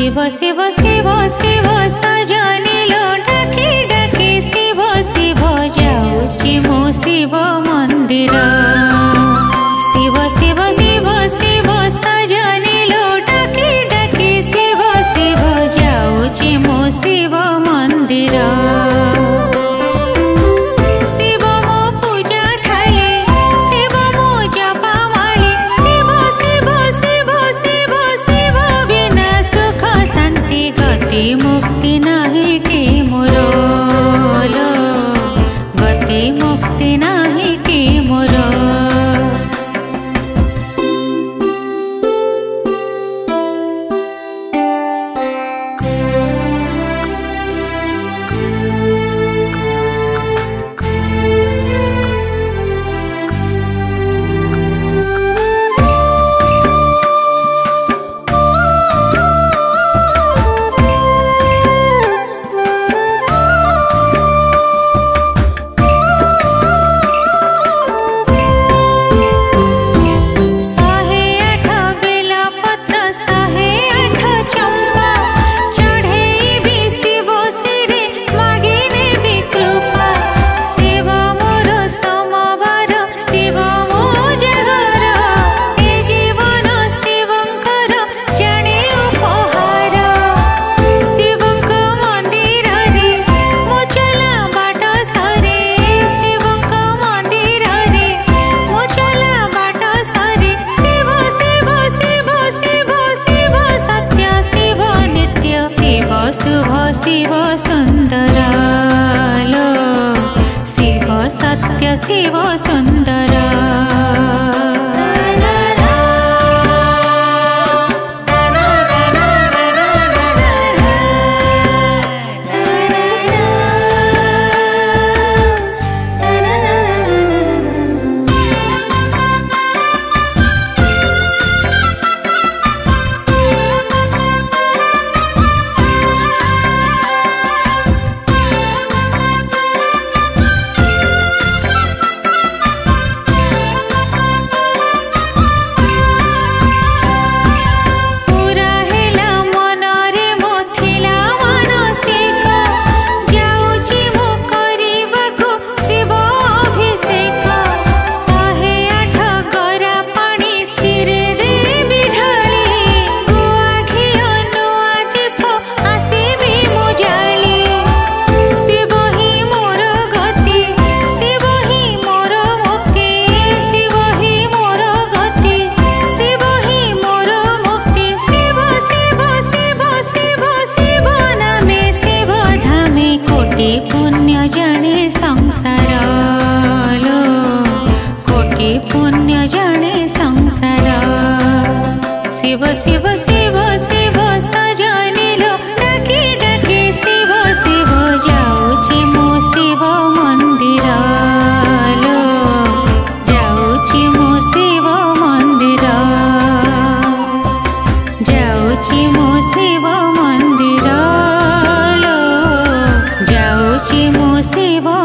शिव शिव शिव शिव सजनिलो डाकी डाकी शिव शिव जाऊची मो शिव मंदिर शिव शिव शिव शिव सजनिलो डाकी डाकी शिव शिव जाऊची मो शिव मंदिर शिव मो पूजा थाली शिव मो जपा माली शिव शिव शिव शिव शिव बिना सुख शांति गति मुक्ति नहीं के मोरो गति मुक्ति नहीं के मोरो शिव सुंदर लो शिव सत्य शिव सुंदर पुण्य जाने संसार लो कोटि पुण्य जाने संसार शिव शिव शिव शिव सजनिलो डाकी डाकी शिव शिव जाऊची मो शिव मंदिर लो जाऊची मो शिव मंदिर जाऊची मो शिव मंदिर जाऊची मो शिव